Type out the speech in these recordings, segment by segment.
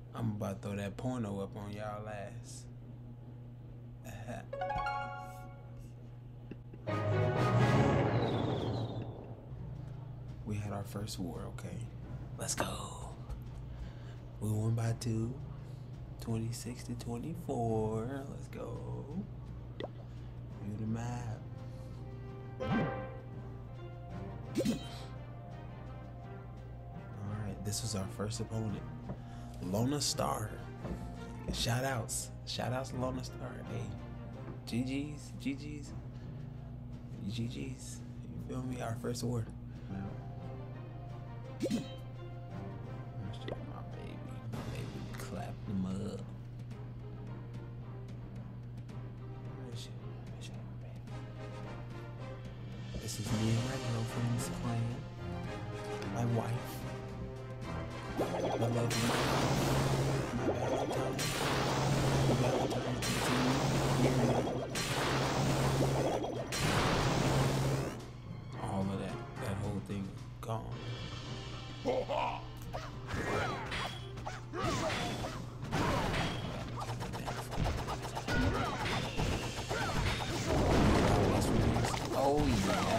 I'm about to throw that porno up on y'all ass. We had our first war, okay? Let's go. We won by 2. 26 to 24. Let's go. View the map. Alright, this was our first opponent. LONA Star. Shout outs. Shout outs to LONA Star. Hey. GG's. GG's. GG's. You feel me? Our first award. Let's check my baby. My baby clap them up. This is me and my girlfriend's playing. My wife. I love you. My Valentine. Valentine's all of that whole thing gone. Oh yeah.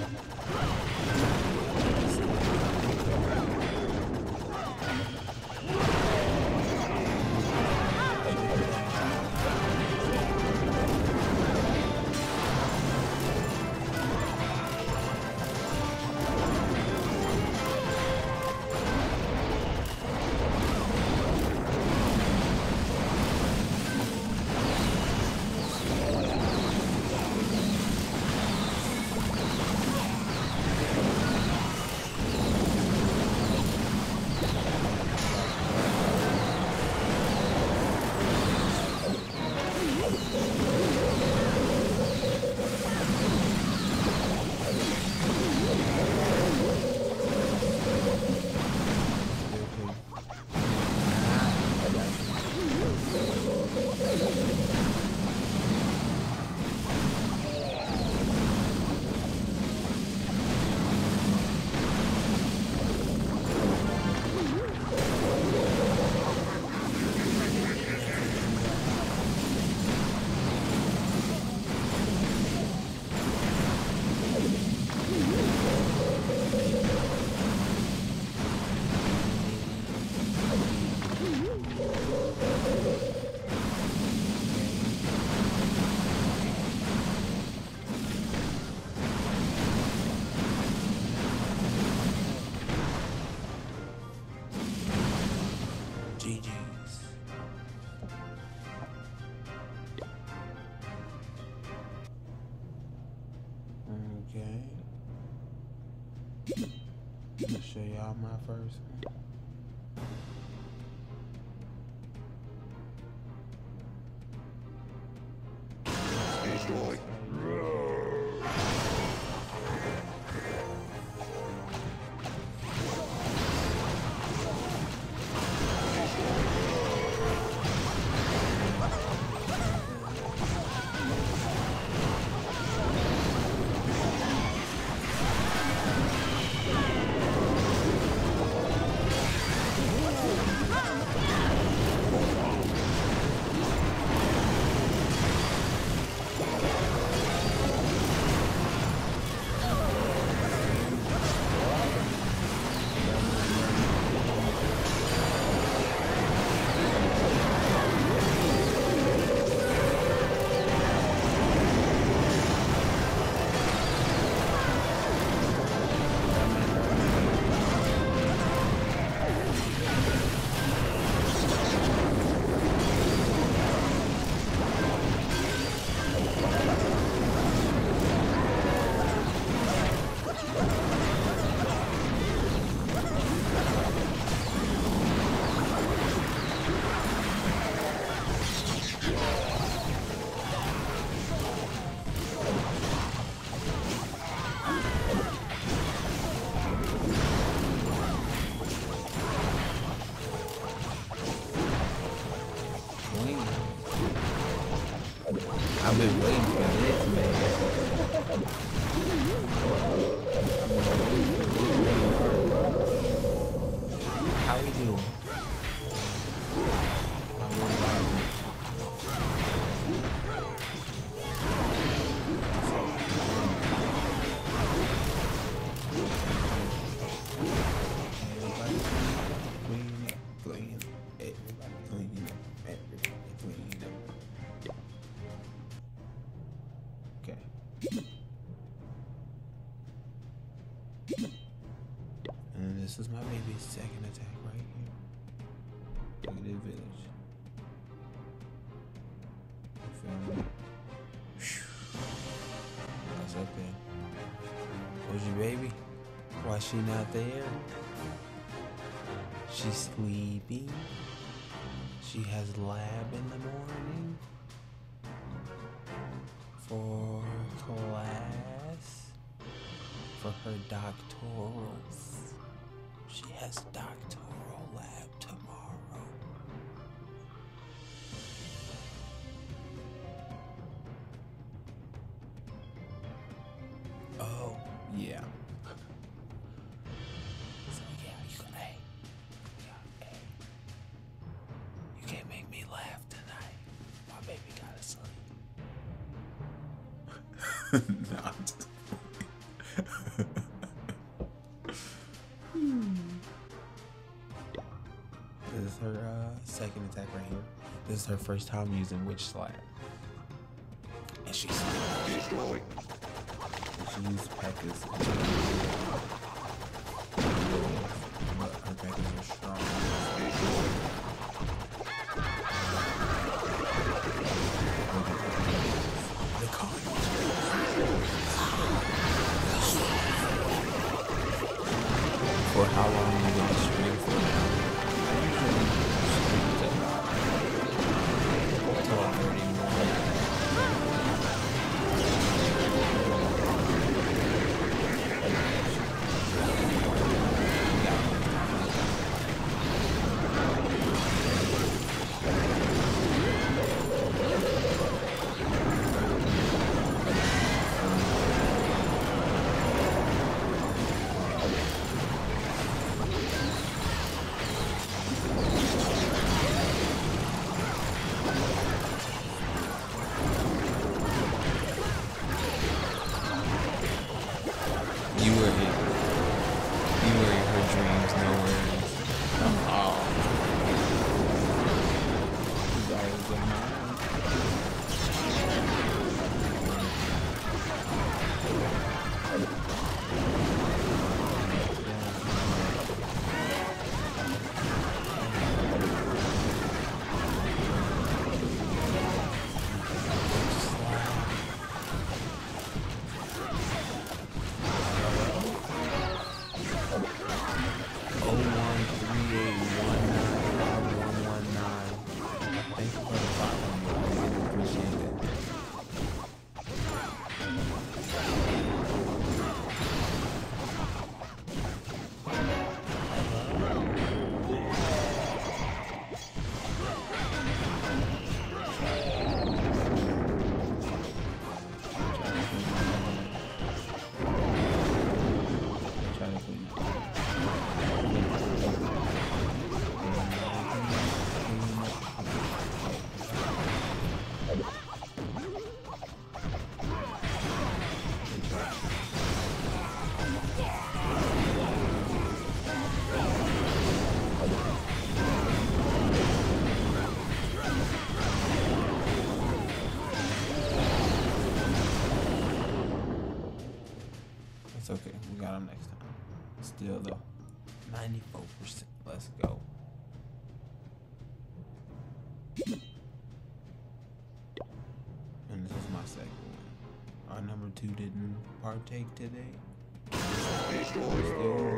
I'll show y'all my first one. I've been waiting for this, man. How we doing? his second attack right here. Look at this village. You feel me? What's up there? Where's your baby? Why she not there? She's sleeping. She has lab in the morning for class, for her doctorals. She has doctoral lab tomorrow. Oh, yeah. So yeah, you got hey. You can't make me laugh tonight. My baby gotta sleep. Not. This is her second attack right here. This is her first time using Witch Slap. And she's destroyed. She used Peckers. But her Peckers are strong. The car. For how long are you gonna stream for? It's okay. We got him next time. Still though, 94%. Let's go. And this is my second one. Our number 2 didn't partake today. Still.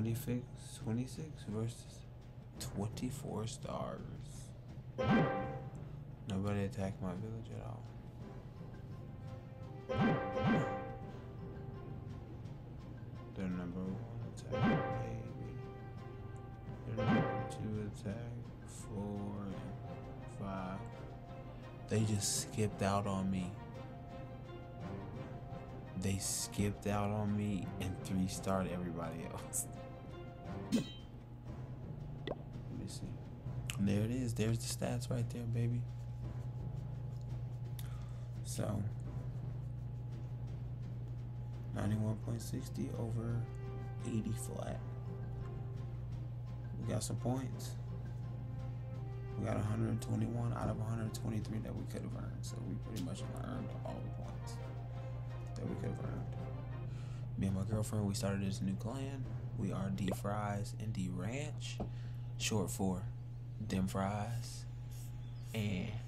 26 versus 24 stars. Nobody attacked my village at all. Their number 1 attack, maybe. Their number 2 attack, 4 and 5. They just skipped out on me. They skipped out on me and 3-starred everybody else. Let me see. And there it is. There's the stats right there, baby. So 91.60 over 80 flat. We got some points. We got 121 out of 123 that we could have earned. So we pretty much earned all the points that we could have earned. Me and my girlfriend, we started this new clan. We are DFries and DRanch, short for Them Fries. And